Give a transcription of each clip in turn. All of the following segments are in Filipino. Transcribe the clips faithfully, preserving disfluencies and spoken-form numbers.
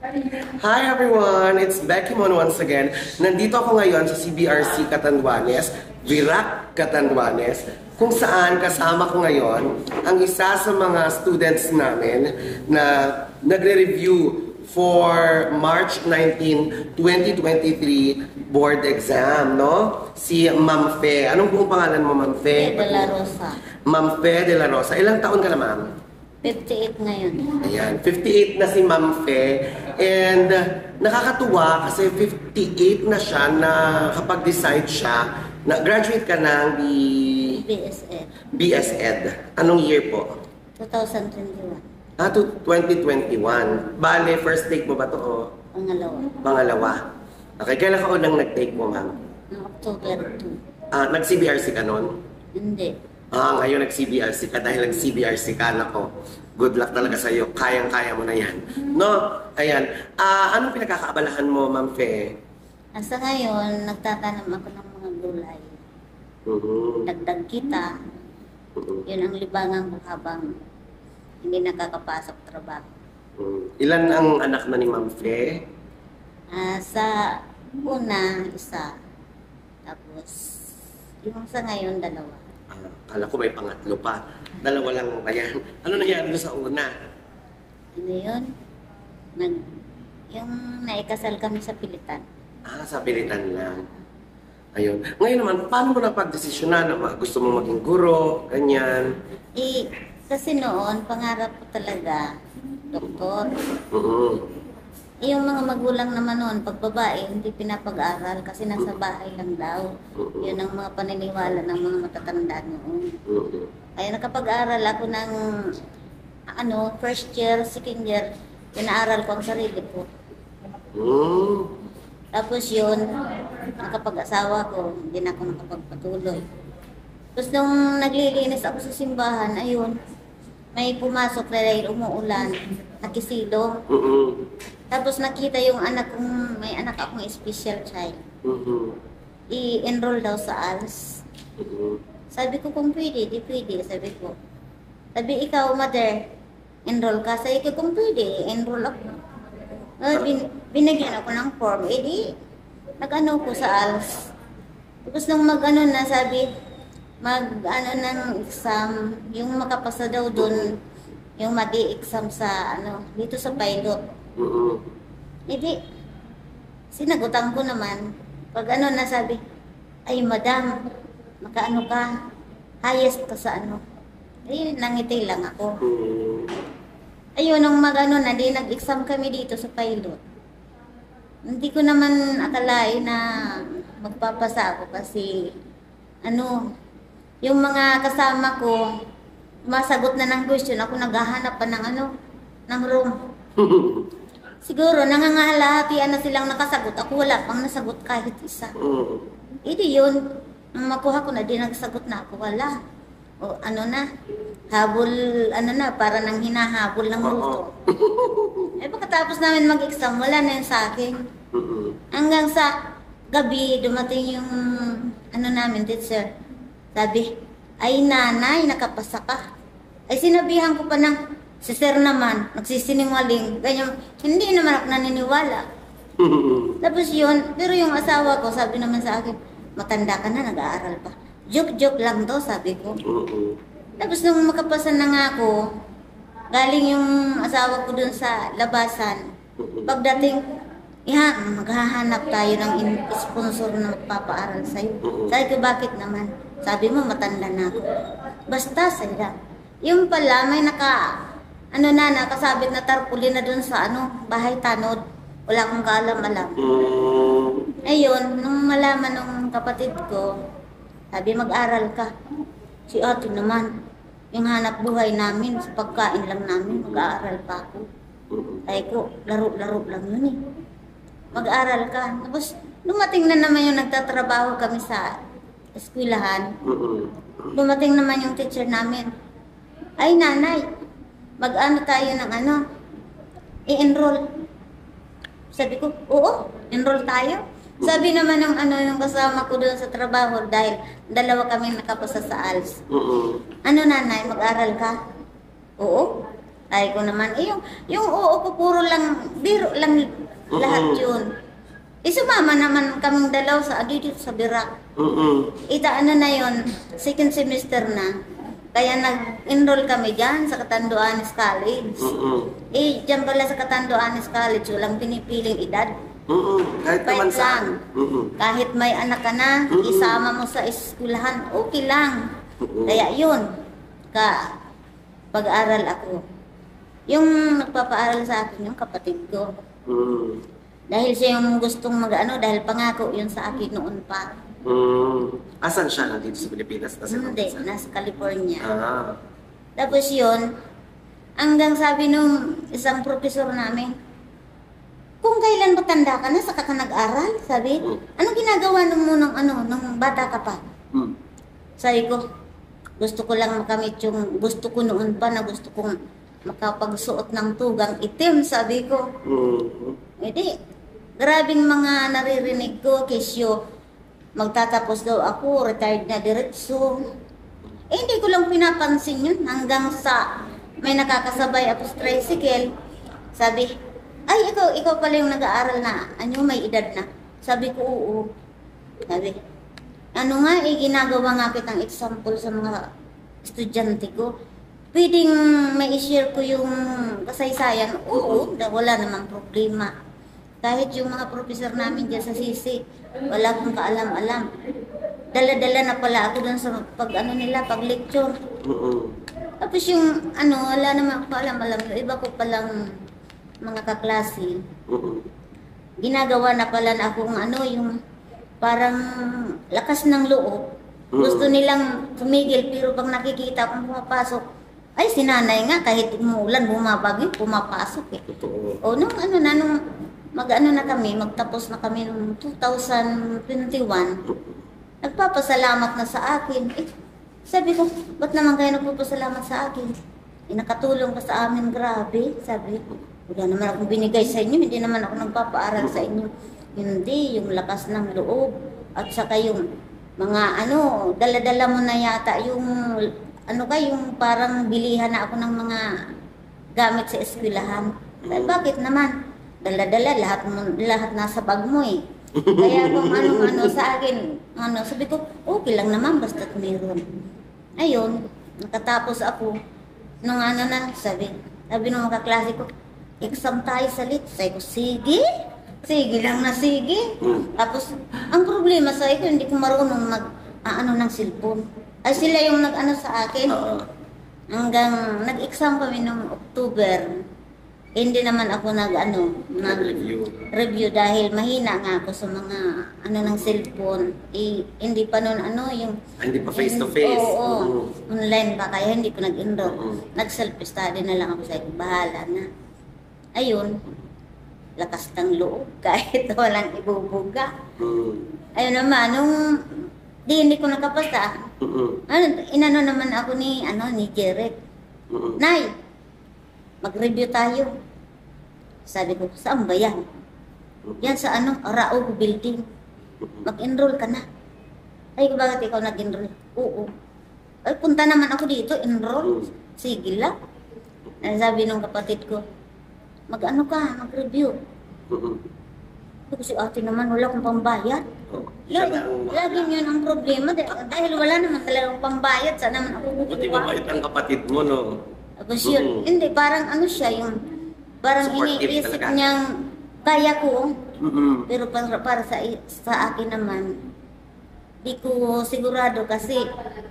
Hi everyone! It's Becky Mon once again. Nandito ako ngayon sa C B R C Catanduanes, Virac Catanduanes, kung saan kasama ko ngayon ang isa sa mga students namin na nagre-review for March nineteenth, twenty twenty-three board exam, no? Si Ma'am Fe. Anong buong pangalan mo, Ma'am Fe? Fe de la Rosa. Ma'am Fe de la Rosa. Ilang taon ka na, Ma'am? fifty-eight ngayon. Ayan, fifty-eight na si Ma'am Fe. And uh, nakakatuwa kasi fifty-eight na siya na kapag decide siya na graduate ka ng B... B S Ed. B S Ed. Anong year po? twenty twenty-one. Ah, to twenty twenty-one. Bale, first take mo ba to? O? Pangalawa. Pangalawa. Okay, kailan ka unang nag-take mo, Ma'am? Noong October two. Ah, nag-C B R C ka nun? Hindi. Ah, ngayon nag-C B R C ka dahil nag-C B R C ka na ko. Good luck talaga sa iyo. Kayang-kaya mo na yan. No? Ayan. Ah, anong pinagkakaabalahan mo, Ma'am Fe? Asa ngayon, nagtatanam ako ng mga gulay. Mhm. Dagdag kita. Mhm. Yun ang libangan ko habang hindi nakakapasok trabaho. Mhm. Ilan ang anak na ni Ma'am Fe? Ah, sa una, isa. Tapos, yung sa ngayon, dalawa. Ah, kala ko may pangatlo pa. Dalawa lang ba yan? Ano nangyari doon sa una? Ano yun? Nag, yung naikasal kami sa Pilitan. Ah, sa pilitan lang. Ayun. Ngayon naman, paano mo napag-desisyonan na ma- gusto mo maging guro, ganyan? Eh, kasi noon, pangarap ko talaga, doktor. Mhm. Eh, yung mga magulang naman noon, pag babae, hindi pinapag-aral kasi nasa bahay lang daw. Yun ang mga paniniwala ng mga matatanda noon. Mhm. Kaya nakapag-aral ako ng, ano, first year, second year, pinaaral ko ang sarili ko. Mhm. Tapos yun, nakapag-asawa ko, hindi na ako nakapagpatuloy. Tapos nung naglilinis ako sa simbahan, ayun, may pumasok na dahil umuulan, nakisilong. Mhm. Tapos nakita yung anak kong, may anak akong special child. Mhm. I-enroll daw sa A L S. Mhm. Sabi ko kung pwede, di pwede, sabi ko. Sabi ikaw, mother, enroll ka. Sabi ko kung pwede, enroll ako. Uh, bin, binigyan ako ng form, eh di, nag-ano ko sa A L S. Tapos nung mag-ano na, sabi, mag-ano ng exam, yung makapasa daw dun, yung mag-i-exam sa, ano, dito sa pilot. Mhm. Eh di, sinagutan ko naman. Pag ano na sabi, ay madam, makaano ka, highest ka sa ano. Eh, nangiti lang ako. Mhm. Ayun, nung mag-ano na, di nag-exam kami dito sa pilot. Hindi ko naman akalain na magpapasa ako kasi, ano, yung mga kasama ko, masagot na ng question, ako naghahanap pa ng ano, ng room. Siguro, nangangalahatian na silang nakasagot. Ako wala pang nasagot kahit isa. Mhm. Hindi yun. Nung makuha ko na, di nagsagot na ako. Wala. O ano na, habol, ano na, para nang hinahabol ng multo. Eh, pagkatapos namin mag-exam, wala na yun sa akin. Mhm. Hanggang sa gabi, dumating yung, ano namin, teacher. Sabi, ay nanay, nakapasa ka. Ay sinabihan ko pa ng, si sir naman, nagsisinungaling. Ganyan, hindi naman ako naniniwala. Mhm. Tapos yun, pero yung asawa ko, sabi naman sa akin, matanda ka na, nag-aaral pa. Joke-joke lang to, sabi ko. Mhm. Tapos nung makapasa na nga ako, galing yung asawa ko dun sa labasan. Pagdating, iha, maghahanap tayo ng in- sponsor na magpapaaral sa'yo. Sabi ko, bakit naman? Sabi mo, matanda na ako. Basta, sila. Yung pala, may naka, ano na, nakasabit na tarpaulin na dun sa ano, bahay tanod. Wala akong kaalam-alam. Mhm. Ayun, nung malaman ng kapatid ko, sabi mag-aral ka. Si ate naman, yung hanap buhay namin, sa pagkain lang namin, mag-aaral pa ako. Mhm. Ay ko, laro-laro lang yun eh. Mag-aral ka. Tapos, dumating na naman yung nagtatrabaho kami sa eskwelahan. Mhm. Dumating naman yung teacher namin. Ay nanay, mag-ano tayo ng ano, i-enroll. Sabi ko, oo, enroll tayo. Sabi naman ng ano yung kasama ko doon sa trabaho dahil dalawa kami nakapasa sa A L S. Mhm. Ano nanay, mag-aral ka? Oo. Ay ko naman, eh, yung, yung oo ko puro lang, biro lang lahat yun. Eh, sumama naman kaming dalaw sa adi dito sa Birak. Mm-mm. Ita ano na yon, second semester na. Kaya nag-enroll kami dyan sa Catanduanes College. Mm-mm. Eh, dyan pala sa Catanduanes College, walang pinipiling edad. Mm-mm. Kahit naman Kahit saan. lang. Mm-mm. Kahit may anak ka na, Mm-mm. isama mo sa eskwelahan, okay lang. Mm-mm. Kaya yun, ka pag-aral ako. Yung nagpapaaral sa akin, yung kapatid ko. Mm. Dahil siya yung gustong mag-ano, dahil pangako yun sa akin noon pa. Mm. Asan siya nandito sa Pilipinas? Nasa Hindi, bansa? nasa California. Ah. Tapos yun, hanggang sabi nung isang profesor namin, kung kailan ba tanda ka na, saka ka nag-aral, sabi, Mm. anong ginagawa nung mo nung, ano, nung bata ka pa? Mm. Sabi ko, gusto ko lang makamit yung, gusto ko noon pa na gusto kong makapagsuot ng tugang itim, sabi ko. Mm. Hindi, grabing mga naririnig ko, kesyo, magtatapos daw ako, retired na diretso. Eh, hindi ko lang pinapansin yun hanggang sa may nakakasabay ako sa tricycle. Sabi, ay, ikaw, ikaw pala yung nag-aaral na, ano, may edad na. Sabi ko, oo. Sabi, ano nga, eh, ginagawa nga kitang example sa mga estudyante ko. Pwedeng may share ko yung kasaysayan, oo, wala namang problema. Kahit yung mga professor namin dyan sa Sisi, wala akong kaalam-alam. Dala-dala na pala ako dun sa pag ano nila, pag lecture. Mm-mm. Tapos yung ano, wala naman ako alam-alam. Yung iba ko palang mga kaklase, Mm-mm. ginagawa na pala na akong ano, yung parang lakas ng loob. Gusto nilang tumigil, pero pag nakikita kong pumapasok, ay sinanay nga, kahit umuulan, bumabagyo, pumapasok eh. Totoo. O nung ano na, nung mag-ano na kami, magtapos na kami nung two thousand twenty-one, nagpapasalamat na sa akin. Eh, sabi ko, ba't naman kayo nagpapasalamat sa akin? Eh, nakatulong ka sa amin, grabe. Sabi, wala naman akong binigay sa inyo, hindi naman ako nagpapaaral sa inyo. Hindi, yung lakas ng loob. At saka yung mga ano, dala-dala mo na yata yung, ano ka, yung parang bilihan na ako ng mga gamit sa eskwelahan. Sabi, bakit naman? Dala-dala, lahat, mo, lahat nasa bag mo eh. Kaya kung ano-ano sa akin, ano, sabi ko, okay lang naman, basta't meron. Ayun, nakatapos ako. Nung ano na, sabi, sabi ng mga kaklase ko, exam tayo sa lit. Sabi ko, sige, sige lang na sige. Tapos, ang problema sa akin, hindi ko marunong mag, ah, ano ng cellphone. Ay sila yung nag-ano sa akin. Oo. Hanggang nag-exam kami noong October. Hindi naman ako nag-ano, Nag-review. review dahil mahina nga ako sa mga ano ng cellphone. Eh, hindi pa noon ano yung Ah, hindi pa face to face. Oo, oo. Mm. Online pa kaya hindi ko nag-enroll. Mm. Nag-self-study na lang ako sa bahala na. Ayun, lakas ng loob kahit walang ibubuga. Mm. Ayun naman, nung di hindi ko nakapasa, Mm-mm. ano, inano naman ako ni, ano, ni Jeret. Mm-mm. Nay, mag-review tayo. Sabi ko, saan ba yan? Yan sa ano, Raog Building. Mag-enroll ka na. Ay, bakit ikaw nag-enroll? Oo. Ay, punta naman ako dito, enroll. Sige lang. Ay, sabi nung kapatid ko, mag-ano ka, mag-review. Mm-mm. Kasi ate naman, wala akong pambayad. Oh, siya Lagi, na ang laging yun ang problema dahil, dahil wala naman talagang pambayad. Saan naman ako Buti kukuha? mabait ang kapatid mo, no? Tapos yun, Mm. hindi, parang ano siya, yung parang Supportive iniisip talaga. niyang kaya ko, Mm-mm. pero para, para sa, sa akin naman, di ko sigurado kasi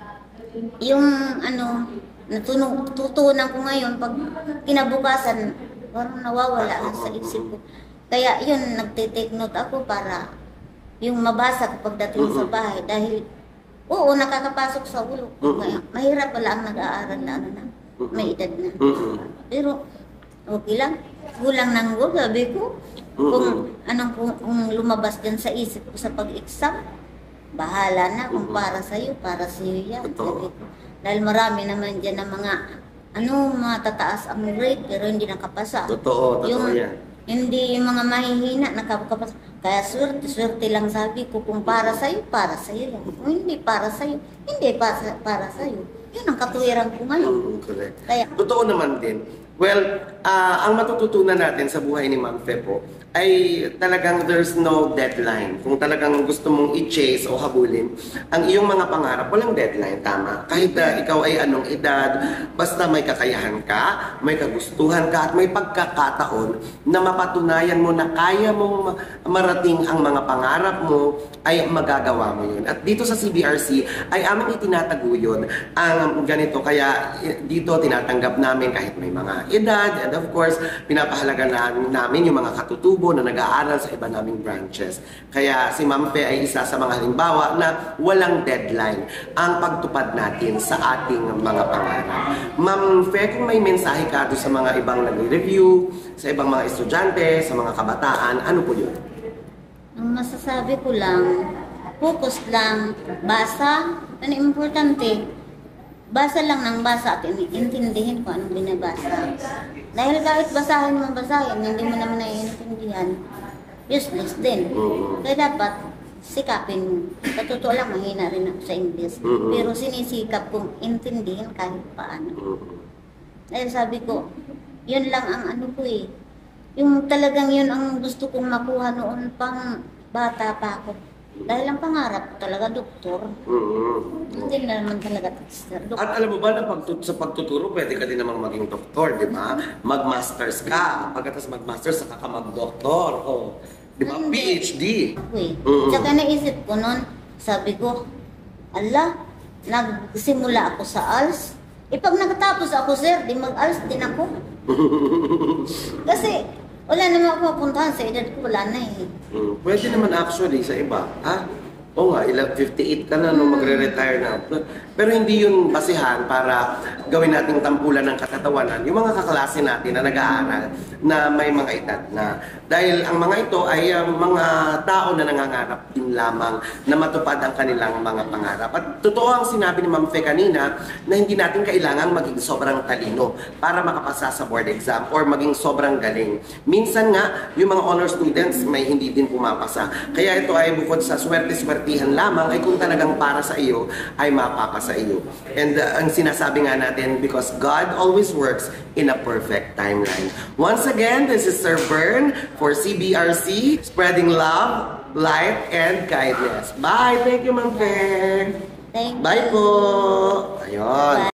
yung ano, natunog, tutunan ko ngayon pag kinabukasan, parang nawawala na sa isip ko. Kaya yun, nagtitake note ako para yung mabasa ko pagdating sa bahay dahil oo, nakakapasok sa ulo ko. Kaya mahirap pala ang nag-aaral na ano na, may edad na. Mm-mm. Pero okay lang, gulang ng go, sabi ko. Kung anong kung, kung lumabas dyan sa isip ko sa pag-exam, bahala na kung para sa'yo, para sa'yo yan. Totoo. Sabi ko. Dahil marami naman dyan na mga ano, mga tataas ang grade pero hindi nakapasa. Totoo, totoo Yung, yan. Hindi yung mga mahihina nakapasa. Kaya swerte, swerte lang sabi ko kung para sa'yo, para sa'yo yan. Kung hindi para sa'yo, hindi para, para sa'yo. Yun ang katuwiran ko ngayon. Mm, correct. Kaya, Totoo naman din Well, ah, ang matututunan natin sa buhay ni Ma'am Fe po ay talagang there's no deadline. Kung talagang gusto mong i-chase o habulin ang iyong mga pangarap, walang deadline, tama. Kahit ah, ikaw ay anong edad, basta may kakayahan ka, may kagustuhan ka, at may pagkakataon na mapatunayan mo na kaya mong ma- marating ang mga pangarap mo, ay magagawa mo yun. At dito sa C B R C ay aming itinataguyod ang ganito. Kaya eh, dito tinatanggap namin kahit may mga edad, and of course, pinapahalaga na, namin yung mga katutubo na nag-aaral sa iba naming branches. Kaya si Ma'am Fe ay isa sa mga halimbawa na walang deadline ang pagtupad natin sa ating mga pangarap. Ma'am Fe, kung may mensahe ka doon sa mga ibang nag-review, sa ibang mga estudyante, sa mga kabataan, ano po yun? Ang masasabi ko lang, focus lang, basa, ano importante, basa lang ng basa at intindihin kung anong binabasa. Dahil kahit basahin mo basahin, hindi mo naman naiintindihan, useless din. Kaya dapat sikapin mo. Sa totoo lang, mahina rin ako sa English. Pero sinisikap kong intindihin kahit paano. Dahil sabi ko, yun lang ang ano ko eh. Yung talagang yun ang gusto kong makuha noon pang bata pa ako. Dahil ang pangarap ko talaga, doktor. Mm-hmm. Hindi na naman talaga teacher. Doktor. At alam mo ba na pagtut sa pagtuturo, pwede ka din namang maging doktor, di ba? Mag-masters ka. Pagkatapos mag-masters, saka ka mag-doktor. Oh. Di ba? Hindi. P H D. Okay. Mm-mm. Tsaka naisip ko noon, sabi ko, ala, nagsimula ako sa A L S. E pag nakatapos ako, sir, di mag-A L S din ako. Kasi, wala naman ako mapuntahan sa edad ko, wala na eh. Mm, pwede naman actually sa iba. Ha? Oo nga, ilang fifty-eight ka na nung magre-retire na. Pero hindi yun basihan para gawin nating tampulan ng katatawanan yung mga kaklase natin na nag-aaral na may mga edad na. Dahil ang mga ito ay uh, mga tao na nangangarap din lamang na matupad ang kanilang mga pangarap. At totoo ang sinabi ni Ma'am Fe kanina na hindi natin kailangan maging sobrang talino para makapasa sa board exam or maging sobrang galing. Minsan nga, yung mga honor students may hindi din pumapasa. Kaya ito ay bukod sa swerte-swertihan lamang ay kung talagang para sa iyo ay mapapasa iyo. And uh, ang sinasabi nga natin, because God always works in a perfect timeline. Once again, this is Sir Bern for C B R C, spreading love, light, and kindness. Bye! Thank you, Ma'am Fe! Thank you. Bye po! Ayun. Bye.